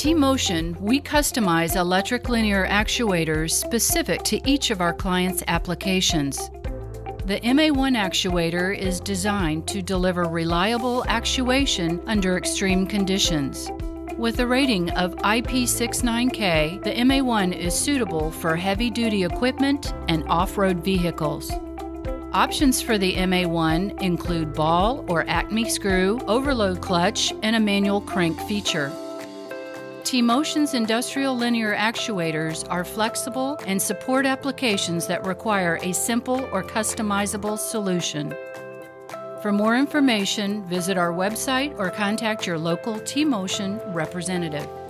T-Motion, we customize electric linear actuators specific to each of our clients' applications. The MA1 actuator is designed to deliver reliable actuation under extreme conditions. With a rating of IP69K, the MA1 is suitable for heavy-duty equipment and off-road vehicles. Options for the MA1 include ball or Acme screw, overload clutch, and a manual crank feature. T-Motion's industrial linear actuators are flexible and support applications that require a simple or customizable solution. For more information, visit our website or contact your local T-Motion representative.